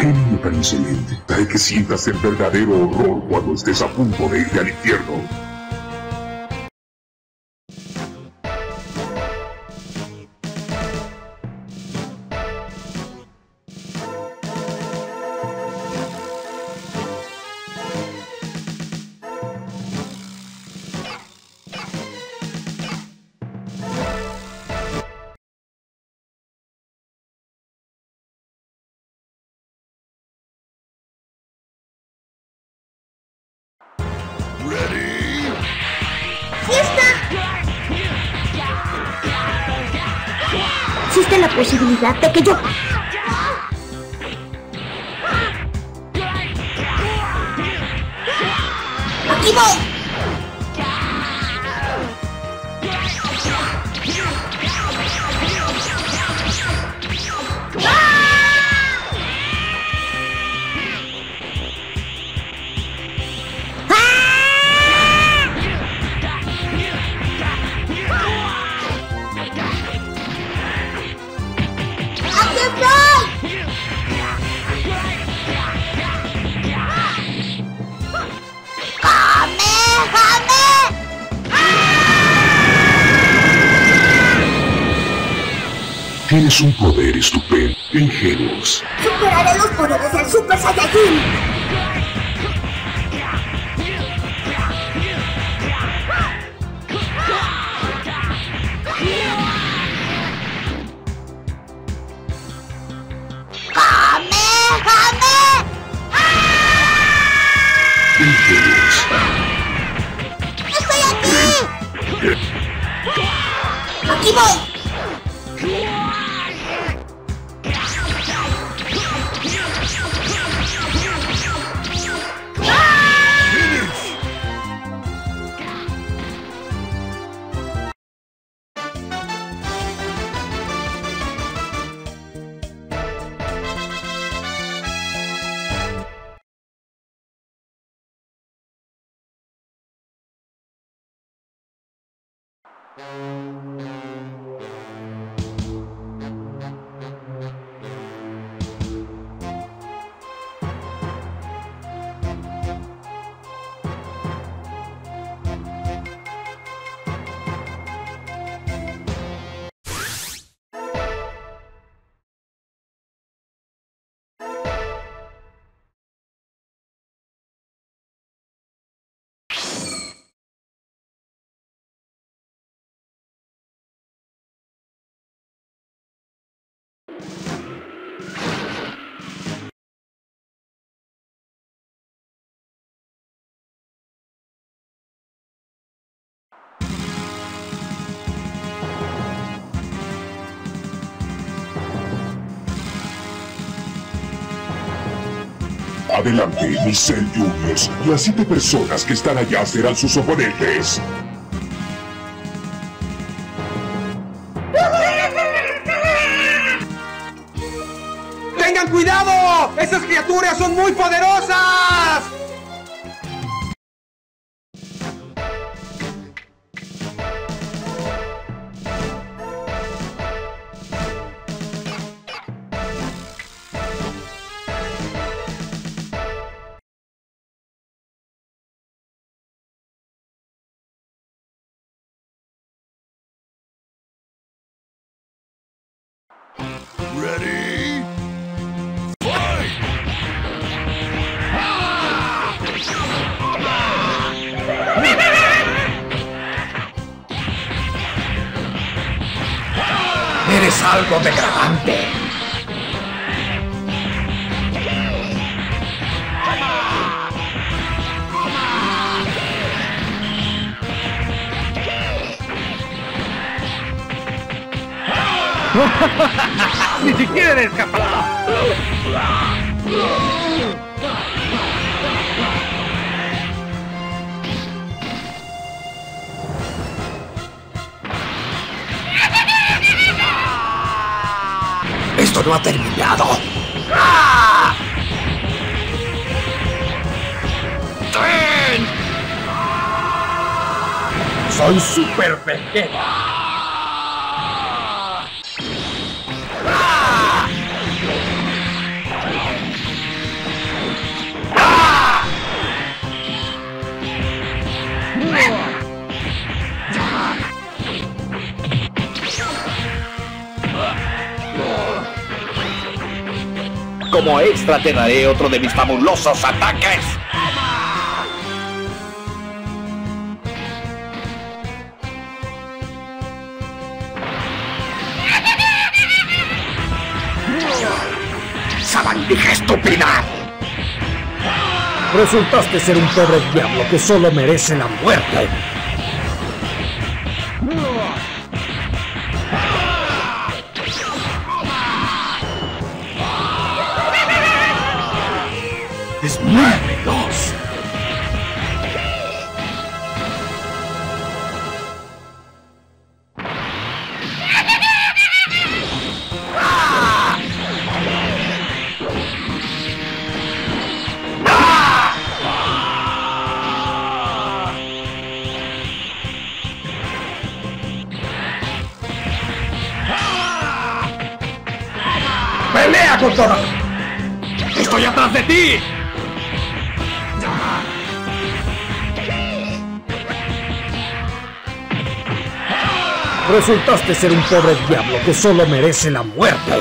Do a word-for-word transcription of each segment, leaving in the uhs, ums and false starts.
¡Qué niño tan insolente! Hay que sientas el verdadero horror cuando estés a punto de irte al infierno. Existe la posibilidad de que yo... ¡Aquí voy! Tienes un poder estupendo, ingenuos. Superaré los poderes del Super Saiyajin. Ingenuos. ¡Estoy aquí! ¡Aquí voy! Adelante, mis Cell Juniors. Las siete personas que están allá serán sus oponentes. ¡Tengan cuidado! ¡Esas criaturas son muy poderosas! Ready? Fight! ¡Eres algo degradante! ¡Ni siquiera eres capaz! ¡Esto no ha terminado! ¡Ah! ¡Tren! ¡Soy Super Vegeta! Como extra te daré otro de mis fabulosos ataques. ¡Sabandija estúpida! Resultaste ser un pobre diablo que solo merece la muerte. Es muy veloz. ¡Pelea con todo! ¡Estoy atrás de ti! Resultaste ser un pobre diablo que solo merece la muerte.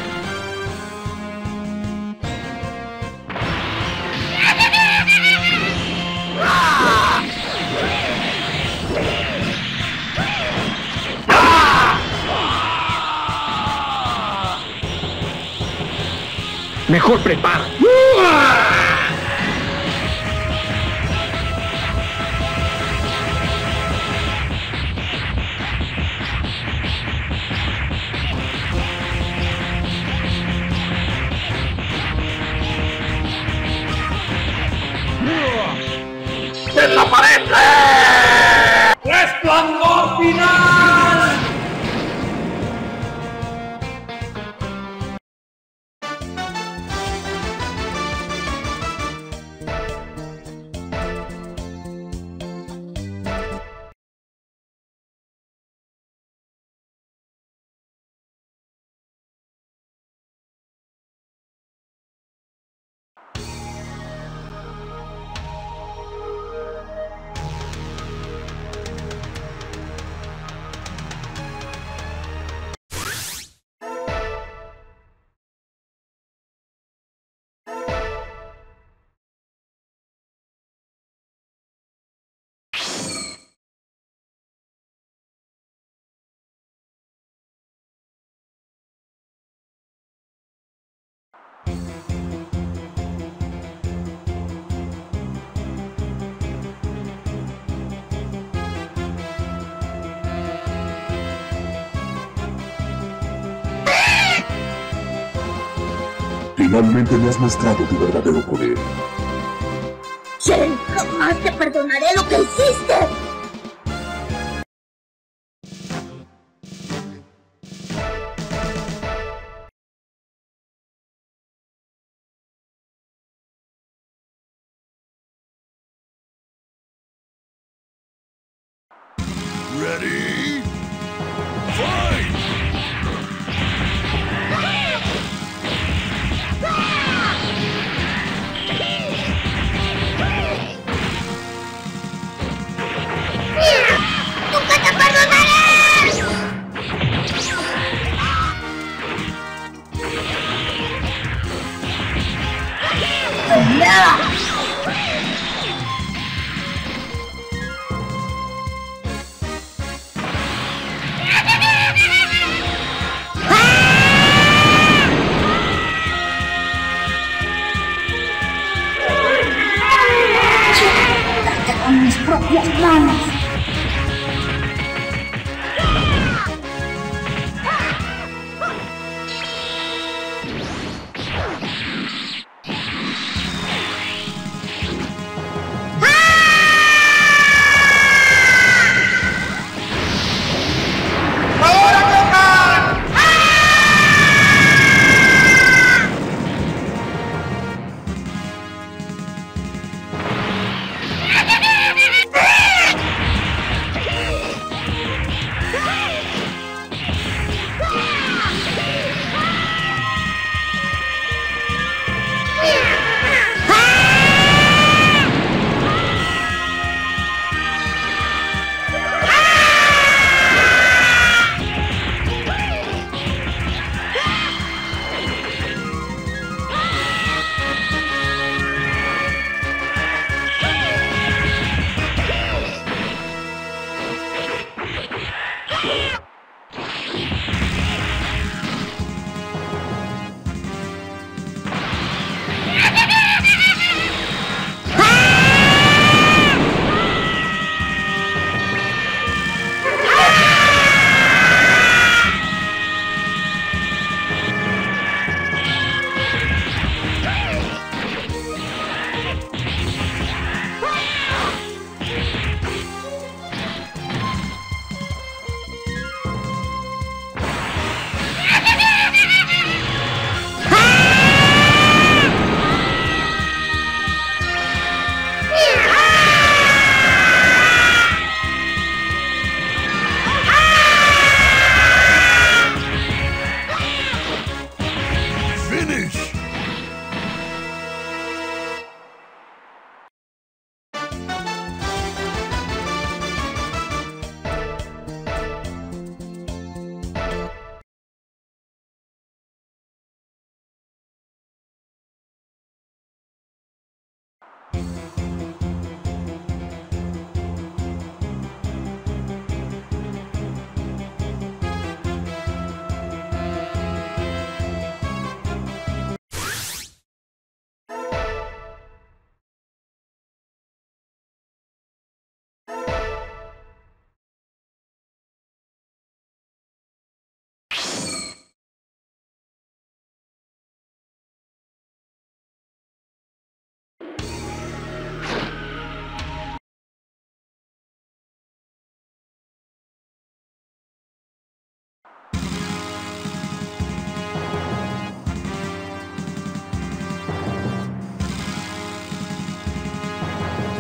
Mejor prepara. ¡Desaparece! ¡Resplandor final! Finalmente me has mostrado tu verdadero poder. Shen, jamás te perdonaré lo que hiciste. Ready? Fight! ¡Nunca te perdonaré! ¡Pelea! Con mis propias manos.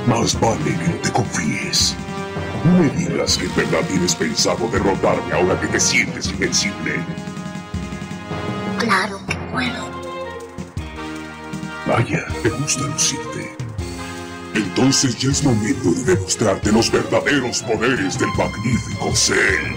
Más vale que no te confíes. No me digas que en verdad tienes pensado derrotarme ahora que te sientes invencible. Claro que puedo. Vaya, te gusta lucirte. Entonces ya es momento de demostrarte los verdaderos poderes del magnífico Cell.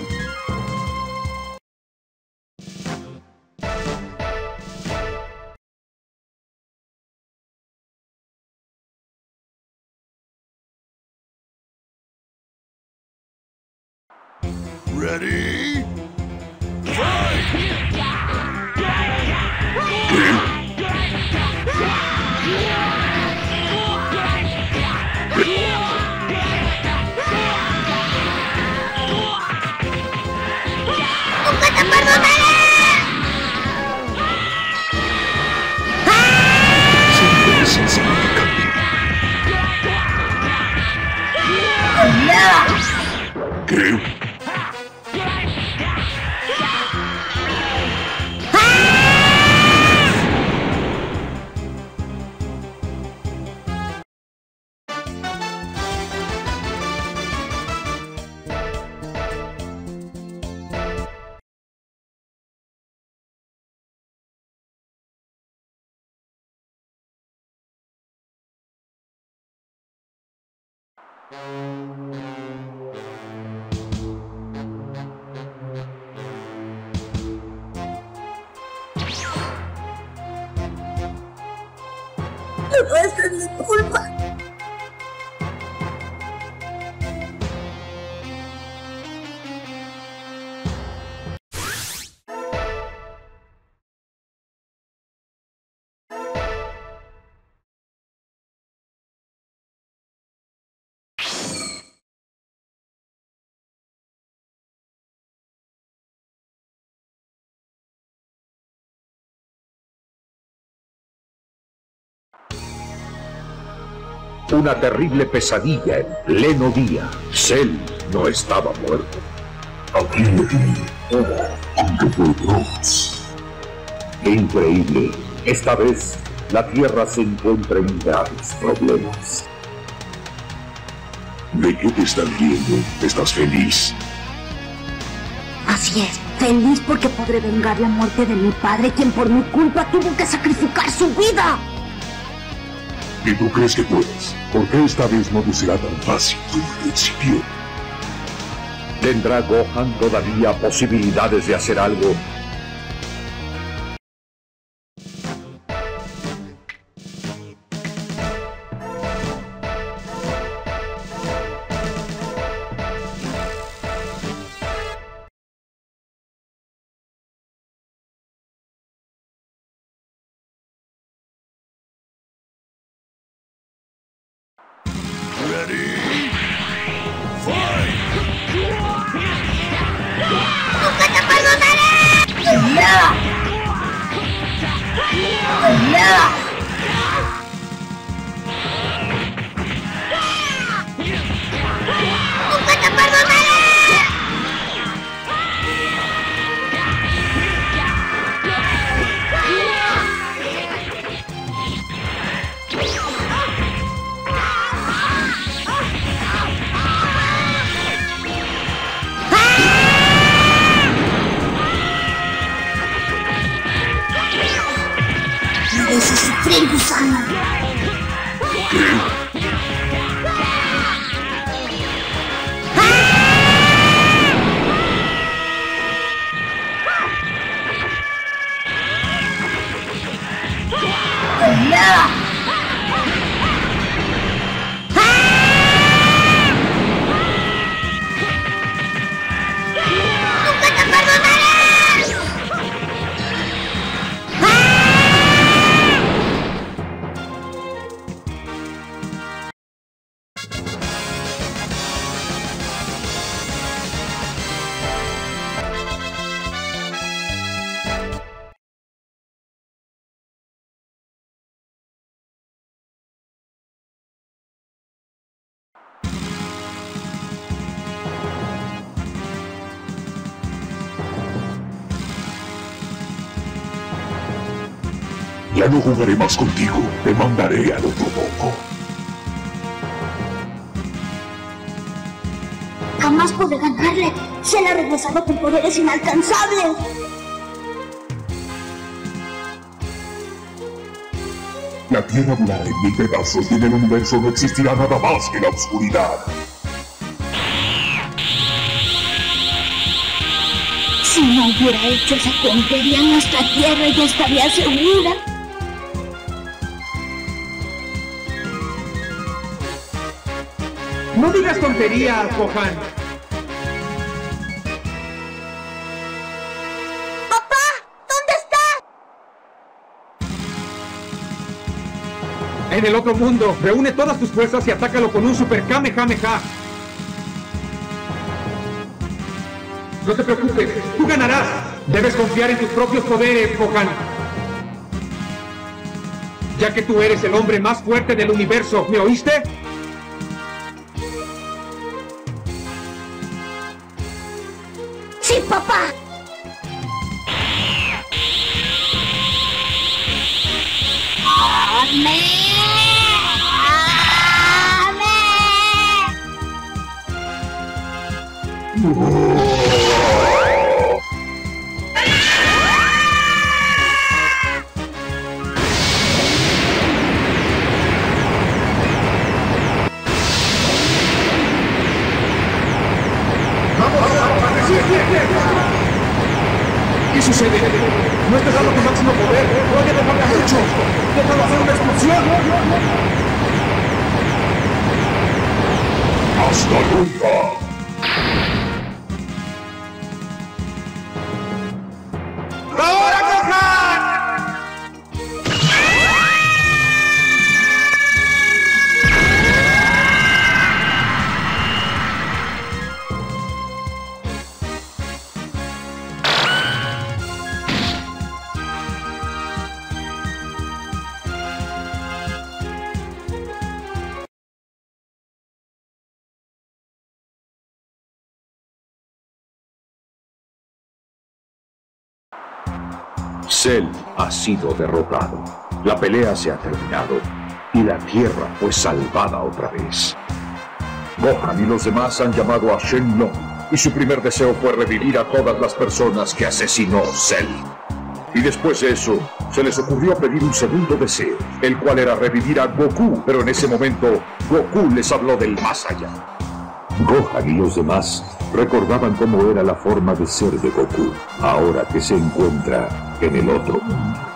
Ready? Fight! ¡Nunca te perdonaré! Siempre es insignificante. ¿Qué? Todo esto es mi culpa. Una terrible pesadilla en pleno día. Cell no estaba muerto. Aquí lo vi. Aunque fue Bronx. ¡Qué increíble! Esta vez, la Tierra se encuentra en graves problemas. ¿De qué te estás riendo? ¿Estás feliz? Así es, feliz porque podré vengar la muerte de mi padre, quien por mi culpa tuvo que sacrificar su vida. ¿Y tú crees que puedes? ¿Por qué esta vez no te será tan fácil como al principio? ¿Tendrá Gohan todavía posibilidades de hacer algo? Ready? Fight! ¡Nunca te perdonaré! ¡No! ¡No! ¡Nunca te perdonaré! Mereces sufrir, gusano. ¡No! Ya no jugaré más contigo. Te mandaré al otro poco. Jamás podré ganarle. Se le ha regresado con poderes inalcanzables. La Tierra volará en mil pedazos y en el universo no existirá nada más que la oscuridad. Si no hubiera hecho esa tontería, nuestra Tierra ya estaría segura. No digas tonterías, Gohan. ¡Papá! ¿Dónde está? En el otro mundo, reúne todas tus fuerzas y atácalo con un Super Kamehameha. No te preocupes, tú ganarás. Debes confiar en tus propios poderes, Gohan. Ya que tú eres el hombre más fuerte del universo, ¿me oíste? ¡Sí, papá! ¡Amén! ¿Qué sucede? No estás dando tu máximo poder. Todavía te falta mucho. Déjalo hacer una explosión. ¡Hasta nunca! ¡Ahora, Gohan! Cell ha sido derrotado. La pelea se ha terminado y la Tierra fue salvada otra vez. Gohan y los demás han llamado a Shenlong y su primer deseo fue revivir a todas las personas que asesinó Cell. Y después de eso, se les ocurrió pedir un segundo deseo, el cual era revivir a Goku, pero en ese momento, Goku les habló del más allá. Gohan y los demás recordaban cómo era la forma de ser de Goku, ahora que se encuentra en el otro mundo.